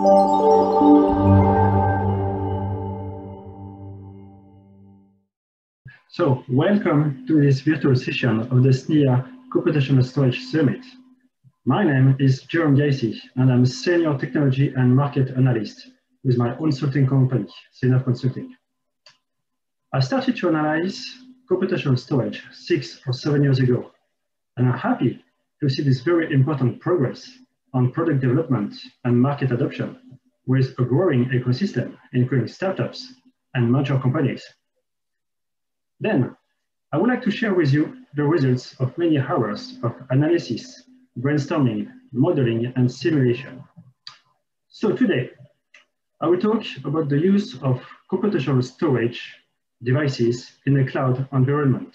So, welcome to this virtual session of the SNIA Computational Storage Summit. My name is Jerome Gacy, and I'm a Senior Technology and Market Analyst with my own consulting company, Senior Consulting. I started to analyze computational storage 6 or 7 years ago, and I'm happy to see this very important progress on product development and market adoption with a growing ecosystem, including startups and major companies. Then, I would like to share with you the results of many hours of analysis, brainstorming, modeling, and simulation. So today, I will talk about the use of computational storage devices in a cloud environment.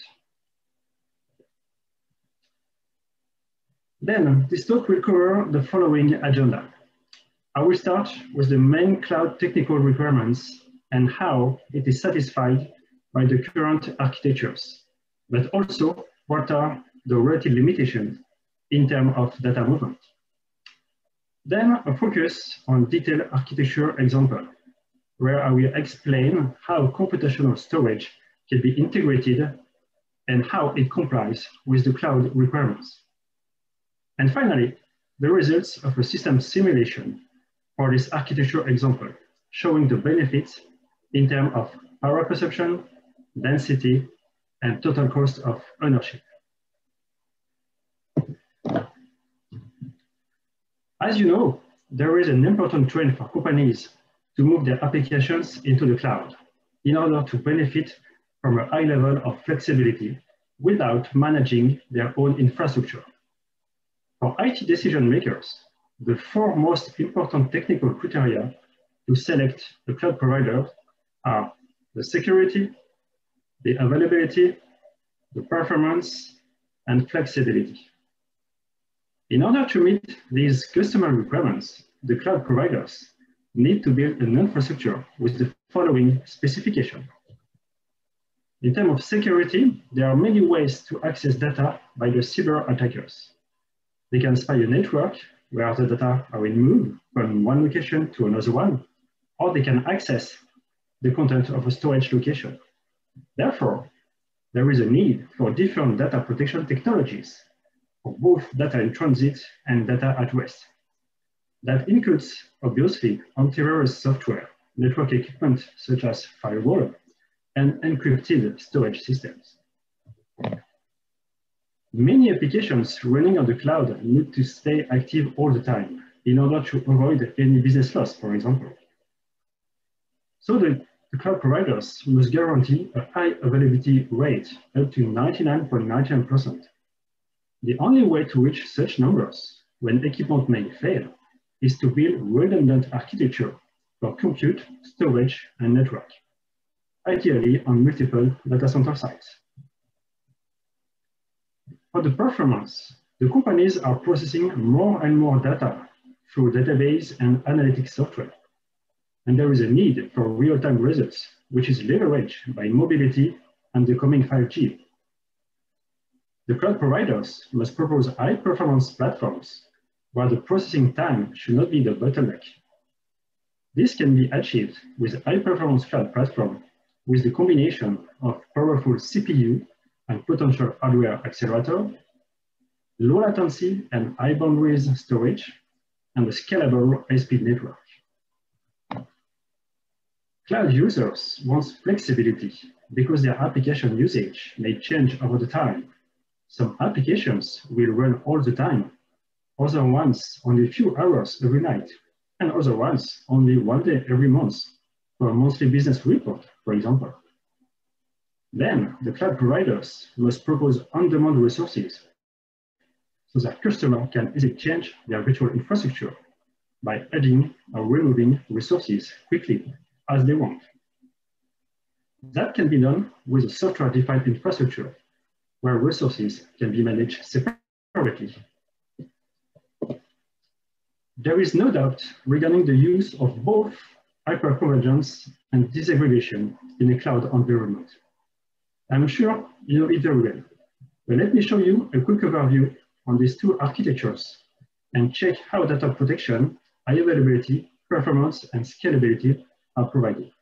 Then, this talk will cover the following agenda. I will start with the main cloud technical requirements and how it is satisfied by the current architectures, but also what are the relative limitations in terms of data movement. Then a focus on detailed architecture example, where I will explain how computational storage can be integrated and how it complies with the cloud requirements. And finally, the results of a system simulation for this architecture example, showing the benefits in terms of power consumption, density, and total cost of ownership. As you know, there is an important trend for companies to move their applications into the cloud in order to benefit from a high level of flexibility without managing their own infrastructure. For IT decision makers, the 4 most important technical criteria to select a cloud provider are the security, the availability, the performance, and flexibility. In order to meet these customer requirements, the cloud providers need to build an infrastructure with the following specification. In terms of security, there are many ways to access data by the cyber attackers. They can spy a network where the data are moved from one location to another one, or they can access the content of a storage location. Therefore, there is a need for different data protection technologies for both data in transit and data at rest. That includes, obviously, antivirus software, network equipment such as firewall, and encrypted storage systems. Many applications running on the cloud need to stay active all the time in order to avoid any business loss, for example. So the cloud providers must guarantee a high availability rate up to 99.99%. The only way to reach such numbers when equipment may fail is to build redundant architecture for compute, storage, and network, ideally on multiple data center sites. For the performance, the companies are processing more and more data through database and analytics software. And there is a need for real-time results, which is leveraged by mobility and the coming 5G. The cloud providers must propose high-performance platforms where the processing time should not be the bottleneck. This can be achieved with high-performance cloud platform with the combination of powerful CPU and potential hardware accelerator, low latency and high boundaries storage, and a scalable high-speed network. Cloud users want flexibility because their application usage may change over the time. Some applications will run all the time, other ones only a few hours every night, and other ones only one day every month for a monthly business report, for example. Then the cloud providers must propose on-demand resources so that customers can easily change their virtual infrastructure by adding or removing resources quickly as they want. That can be done with a software-defined infrastructure where resources can be managed separately. There is no doubt regarding the use of both hyperconvergence and disaggregation in a cloud environment. I'm sure you know it very well, but let me show you a quick overview on these two architectures and check how data protection, high availability, performance, and scalability are provided.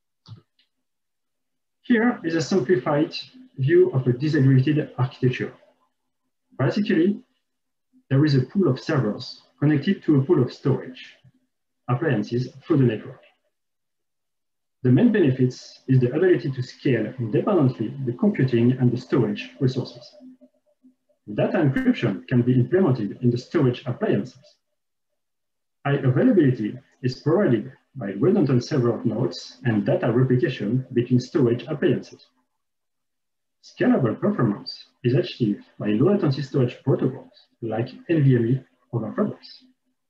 Here is a simplified view of a disaggregated architecture. Basically, there is a pool of servers connected to a pool of storage appliances through the network. The main benefits is the ability to scale independently the computing and the storage resources. Data encryption can be implemented in the storage appliances. High availability is provided by redundant server nodes and data replication between storage appliances. Scalable performance is achieved by low latency storage protocols like NVMe over Fabrics.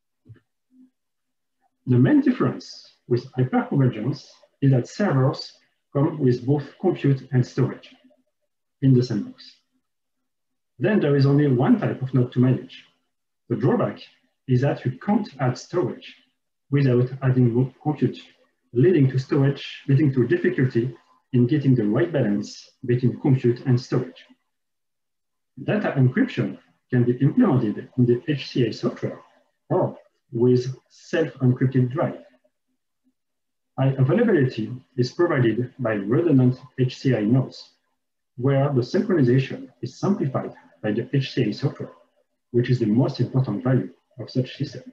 The main difference with hyperconvergence is that servers come with both compute and storage in the same box. Then there is only one type of node to manage. The drawback is that you can't add storage without adding compute, leading to difficulty in getting the right balance between compute and storage. Data encryption can be implemented in the HCI software or with self-encrypted drive. High availability is provided by redundant HCI nodes, where the synchronization is simplified by the HCI software, which is the most important value of such systems.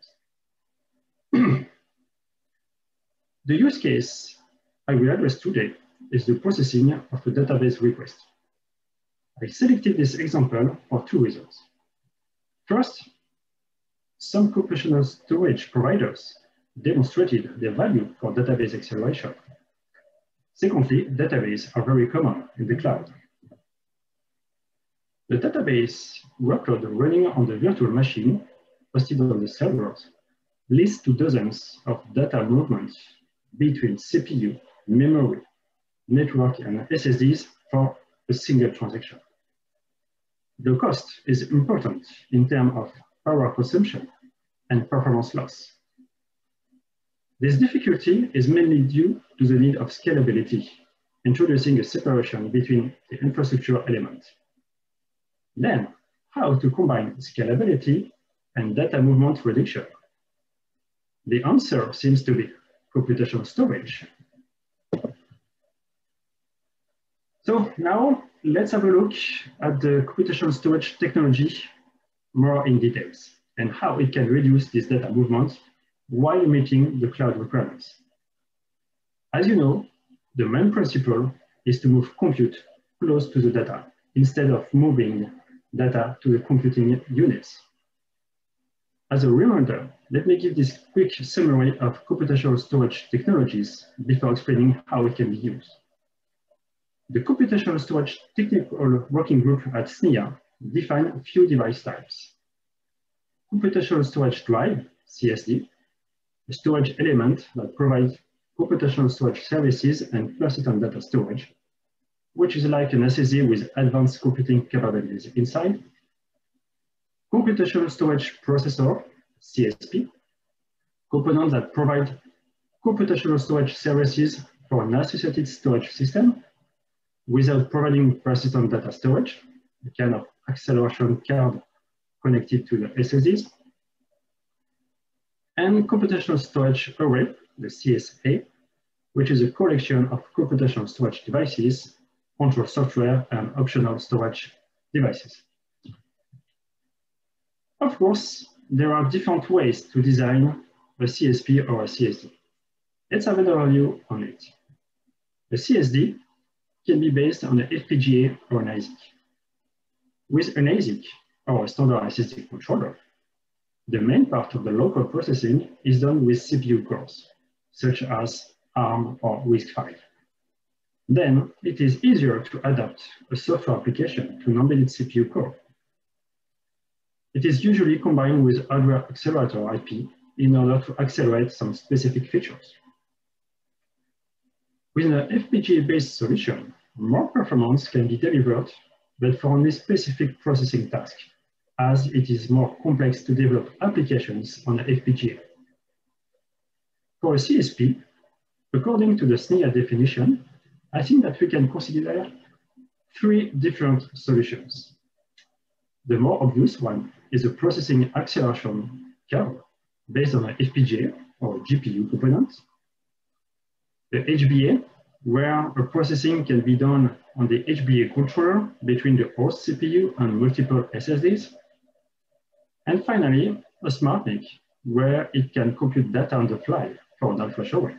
The use case I will address today is the processing of a database request. I selected this example for two reasons. First, some computational storage providers demonstrated their value for database acceleration. Secondly, databases are very common in the cloud. The database workload running on the virtual machine hosted on the servers leads to dozens of data movements between CPU, memory, network, and SSDs for a single transaction. The cost is important in terms of power consumption and performance loss. This difficulty is mainly due to the need of scalability, introducing a separation between the infrastructure elements. Then, how to combine scalability and data movement reduction? The answer seems to be computational storage. So now let's have a look at the computational storage technology more in details and how it can reduce this data movement while meeting the cloud requirements. As you know, the main principle is to move compute close to the data instead of moving data to the computing units. As a reminder, let me give this quick summary of computational storage technologies before explaining how it can be used. The Computational Storage Technical Working Group at SNIA define a few device types. Computational Storage Drive, CSD, a storage element that provides computational storage services and persistent data storage, which is like an SSD with advanced computing capabilities inside. Computational Storage Processor, CSP, components that provide computational storage services for an associated storage system without providing persistent data storage, a kind of acceleration card connected to the SSDs. And Computational Storage Array, the CSA, which is a collection of computational storage devices, control software, and optional storage devices. Of course, there are different ways to design a CSP or a CSD. Let's have an overview on it. A CSD can be based on an FPGA or an ASIC. With an ASIC, or a standard SSD controller, the main part of the local processing is done with CPU cores, such as ARM or RISC-V. Then it is easier to adapt a software application to an embedded CPU core. It is usually combined with hardware accelerator IP in order to accelerate some specific features. With an FPGA-based solution, more performance can be delivered, but for only specific processing tasks, as it is more complex to develop applications on the FPGA. For a CSP, according to the SNIA definition, I think that we can consider three different solutions. The more obvious one is a processing acceleration curve based on an FPGA or GPU component, the HBA, where a processing can be done on the HBA controller between the host CPU and multiple SSDs, and finally, a SmartNIC, where it can compute data on the fly for an all-flash array.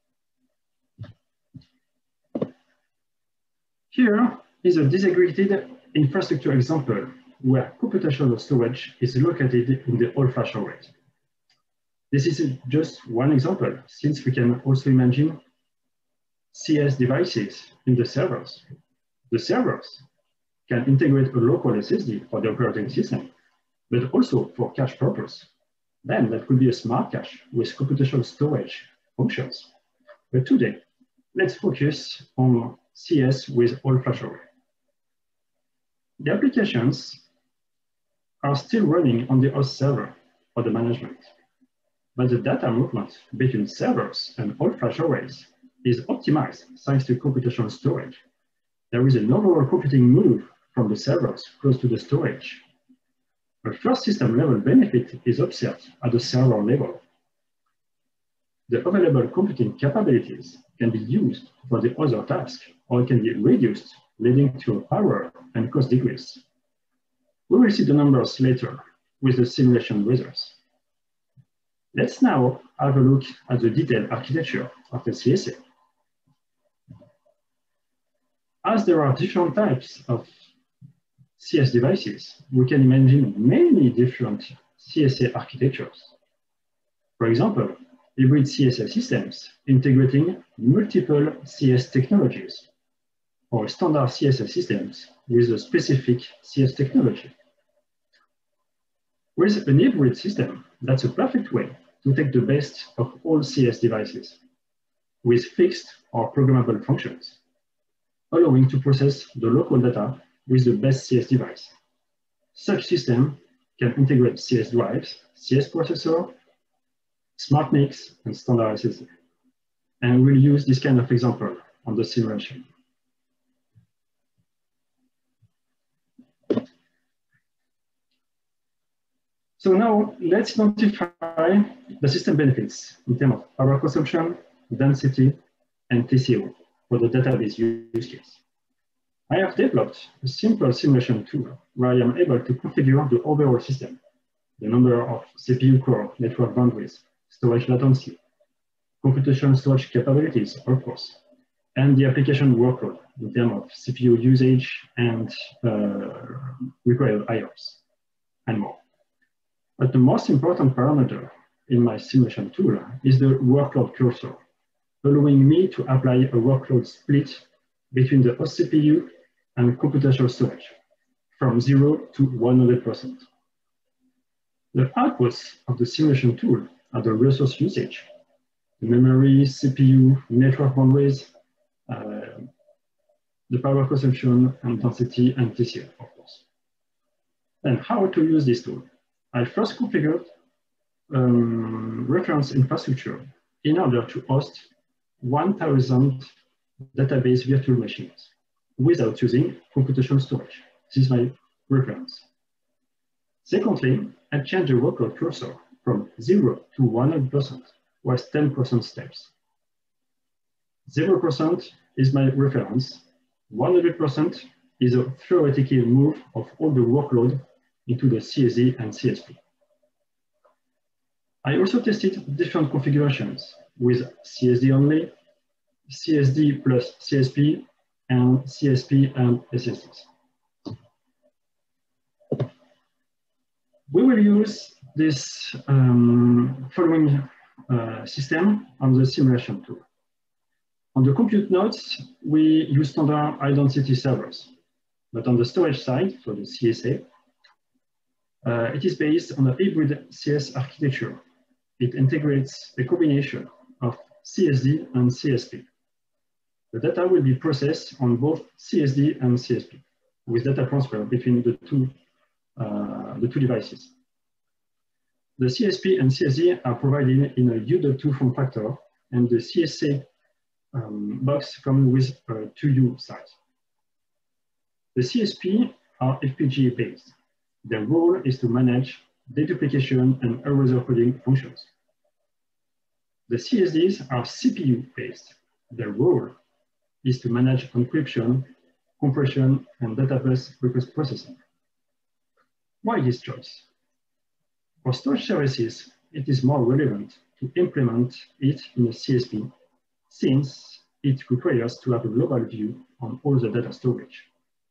Here is a disaggregated infrastructure example where computational storage is located in the all-flash array. This is just one example, since we can also imagine CS devices in the servers. The servers can integrate a local SSD for the operating system, but also for cache purpose. Then that could be a smart cache with computational storage functions. But today, let's focus on CS with all-flash array. The applications are still running on the host server for the management, but the data movement between servers and all-flash arrays is optimized thanks to computational storage. There is an overall computing move from the servers close to the storage. A first system level benefit is observed at the server level. The available computing capabilities can be used for the other task, or it can be reduced, leading to a power and cost decrease. We will see the numbers later with the simulation results. Let's now have a look at the detailed architecture of the CSA. As there are different types of CS devices, we can imagine many different CSA architectures. For example, hybrid CSA systems integrating multiple CS technologies, or standard CSA systems with a specific CS technology. With an hybrid system, that's a perfect way to take the best of all CS devices with fixed or programmable functions, allowing to process the local data with the best CS device. Such system can integrate CS drives, CS processor, SmartNICs, and standard SSD. And we'll use this kind of example on the simulation. So now let's identify the system benefits in terms of power consumption, density, and TCO for the database use case. I have developed a simple simulation tool where I am able to configure the overall system, the number of CPU core, network boundaries, storage latency, computational storage capabilities, of course, and the application workload in terms of CPU usage and required IOPS, and more. But the most important parameter in my simulation tool is the workload cursor, allowing me to apply a workload split between the host CPU and computational storage from 0 to 100%. The outputs of the simulation tool are the resource usage, the memory, CPU, network boundaries, the power consumption and density and TCO, of course. And how to use this tool? I first configured reference infrastructure in order to host 1,000 database virtual machines without using computational storage. This is my reference. Secondly, I changed the workload cursor from 0 to 100% with 10% steps. 0% is my reference. 100% is a theoretical move of all the workload into the CSD and CSP. I also tested different configurations with CSD only, CSD plus CSP, and CSP and SSDs. We will use this following system on the simulation tool. On the compute nodes, we use standard high-density servers. But on the storage side, so the CSA, it is based on a hybrid CS architecture. It integrates a combination of CSD and CSP. The data will be processed on both CSD and CSP with data transfer between the two devices. The CSP and CSD are provided in a U.2 form factor, and the CSA box comes with a 2U size. The CSP are FPGA based. Their role is to manage deduplication and erasure coding functions. The CSDs are CPU-based. Their role is to manage encryption, compression, and database request processing. Why this choice? For storage services, it is more relevant to implement it in a CSP since it requires to have a global view on all the data storage.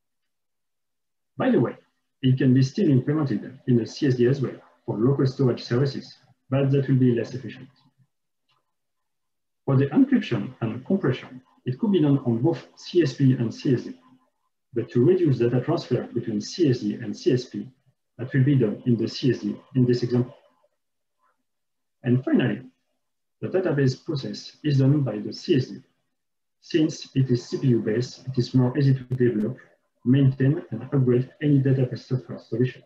By the way, it can be still implemented in a CSD as well for local storage services, but that will be less efficient. For the encryption and compression, it could be done on both CSP and CSD, but to reduce data transfer between CSD and CSP, that will be done in the CSD in this example. And finally, the database process is done by the CSD. Since it is CPU-based, it is more easy to develop, maintain, and upgrade any database software solution.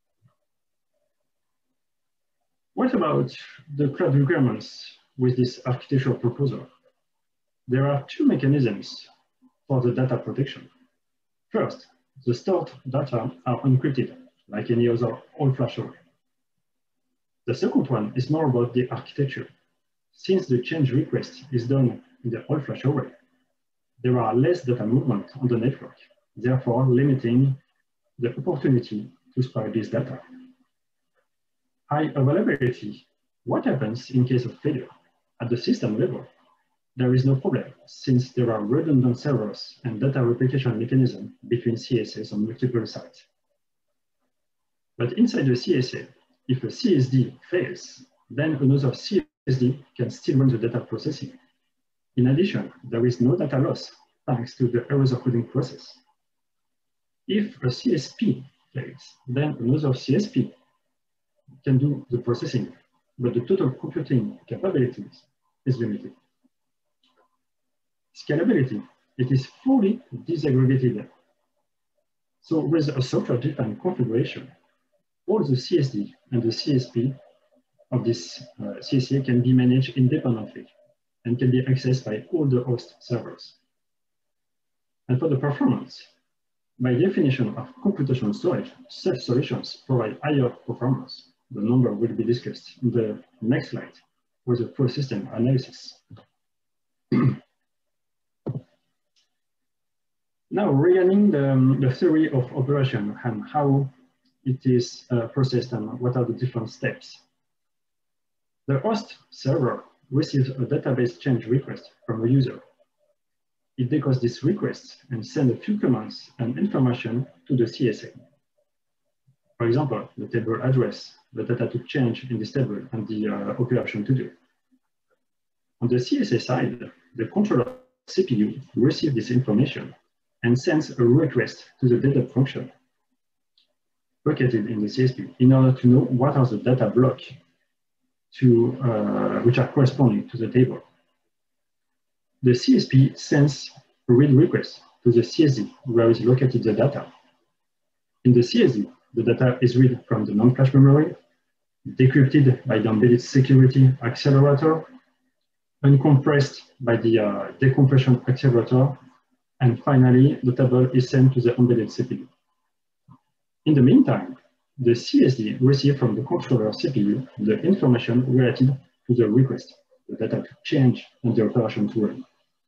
What about the cloud requirements with this architectural proposal? There are two mechanisms for the data protection. First, the stored data are encrypted, like any other all-flash array. The second one is more about the architecture. Since the change request is done in the all-flash array, there are less data movement on the network, therefore limiting the opportunity to spy this data. High availability. What happens in case of failure? At the system level, there is no problem since there are redundant servers and data replication mechanism between CSAs on multiple sites. But inside the CSA, if a CSD fails, then another CSD can still run the data processing. In addition, there is no data loss thanks to the errors coding process. If a CSP fails, then another CSP can do the processing, but the total computing capabilities is limited. Scalability, it is fully disaggregated. So with a software-defined configuration, all the CSD and the CSP of this CSA can be managed independently and can be accessed by all the host servers. And for the performance, by definition of computational storage, such solutions provide higher performance. The number will be discussed in the next slide with the full system analysis. Now, regarding the theory of operation and how it is processed and what are the different steps. The host server receives a database change request from a user. It decodes this request and sends a few commands and information to the CSA. For example, the table address, the data to change in this table, and the operation to do. On the CSA side, the controller CPU receives this information and sends a request to the data function located in the CSP in order to know what are the data blocks which are corresponding to the table. The CSP sends a read request to the CSD where is located the data. In the CSD, the data is read from the non-flash memory, decrypted by the embedded security accelerator, uncompressed by the decompression accelerator, and finally, the table is sent to the embedded CPU. In the meantime, the CSD receives from the controller CPU the information related to the request, the data to change, and the operation to run.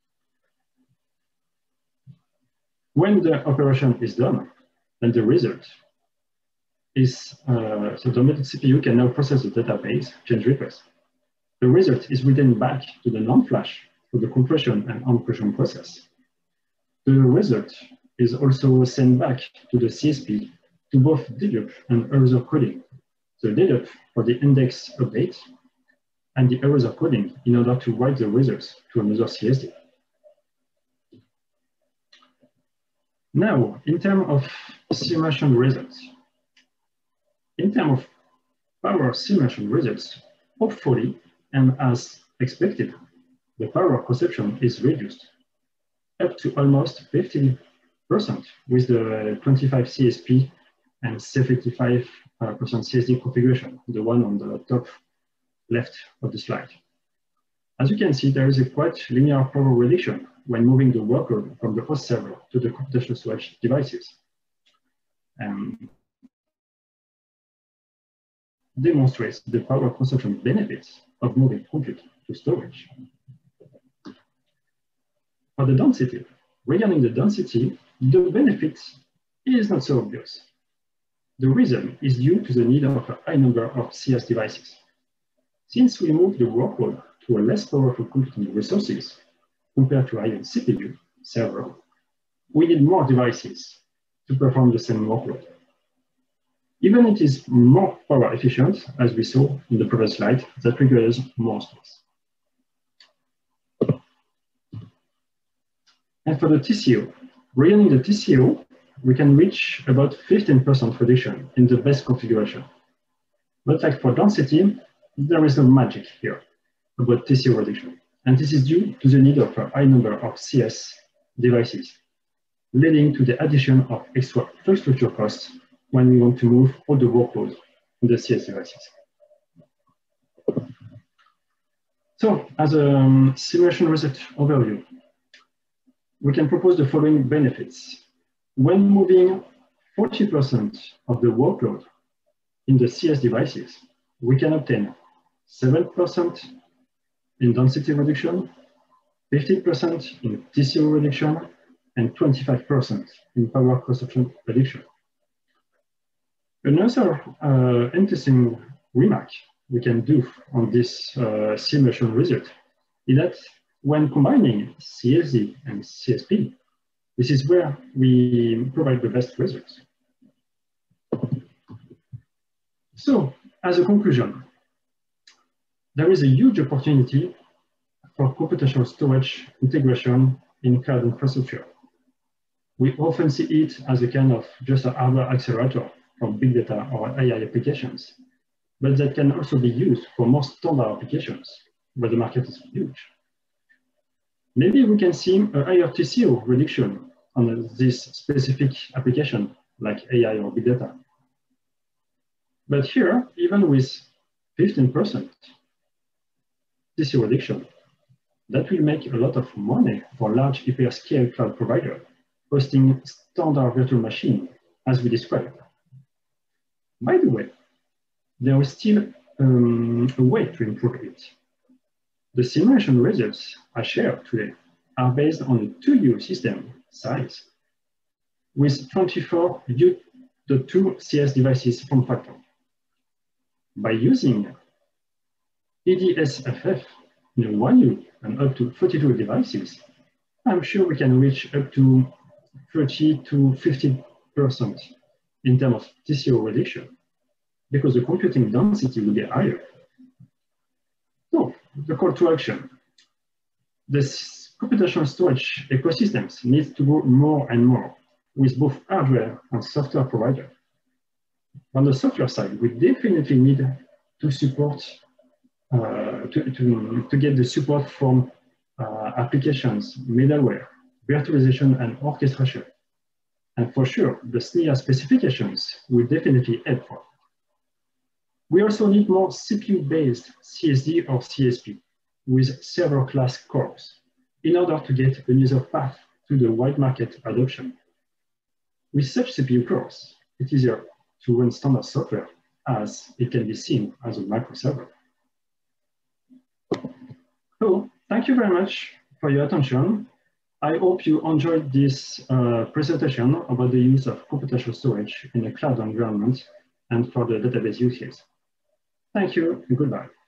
When the operation is done, then the result is, so the embedded CPU can now process the database change request. The result is written back to the non-flash for the compression and uncompression process. The result is also sent back to the CSP to both dedup and error coding. So dedup for the index update and the error coding in order to write the results to another CSD. Now, in terms of simulation results, in terms of power simulation results, hopefully, and as expected, the power consumption is reduced up to almost 50% with the 25 CSP and 75% CSD configuration, the one on the top left of the slide. As you can see, there is a quite linear power reduction when moving the workload from the host server to the computational storage devices. Demonstrates the power consumption benefits of moving compute to storage. For the density, regarding the density, the benefit is not so obvious. The reason is due to the need of a high number of CS devices. Since we move the workload to a less powerful computing resources compared to high-end CPU server, we need more devices to perform the same workload. Even it is more power efficient, as we saw in the previous slide, that requires more space. And for the TCO, regarding the TCO, we can reach about 15% reduction in the best configuration. But like for density, there is no magic here about TCO reduction. And this is due to the need of a high number of CS devices, leading to the addition of extra infrastructure costs when we want to move all the workload in the CS devices. So as a simulation result overview, we can propose the following benefits. When moving 40% of the workload in the CS devices, we can obtain 7% in density reduction, 15% in TCO reduction, and 25% in power consumption reduction. Another interesting remark we can do on this simulation result is that when combining CSD and CSP, this is where we provide the best results. So, as a conclusion, there is a huge opportunity for computational storage integration in cloud infrastructure. We often see it as a kind of just a hardware accelerator for big data or AI applications, but that can also be used for more standard applications where the market is huge. Maybe we can see a higher TCO reduction on this specific application like AI or big data. But here, even with 15% TCO reduction, that will make a lot of money for large hyperscale cloud provider hosting standard virtual machine as we described. By the way, there is still a way to improve it. The simulation results I shared today are based on a 2U system size with 24 U.2 CS devices form factor. By using EDSFF in 1U and up to 32 devices, I'm sure we can reach up to 30 to 50% in terms of TCO reduction because the computing density will be higher. So, the call to action. This computational storage ecosystems needs to grow more and more with both hardware and software provider. On the software side, we definitely need to support, to get the support from applications, middleware, virtualization, and orchestration. And for sure, the SNIA specifications will definitely help for. We also need more CPU-based CSD or CSP with server class cores in order to get a user path to the wide market adoption. With such CPU cores, it's easier to run standard software as it can be seen as a microserver. So, thank you very much for your attention. I hope you enjoyed this presentation about the use of computational storage in a cloud environment and for the database use case. Thank you and goodbye.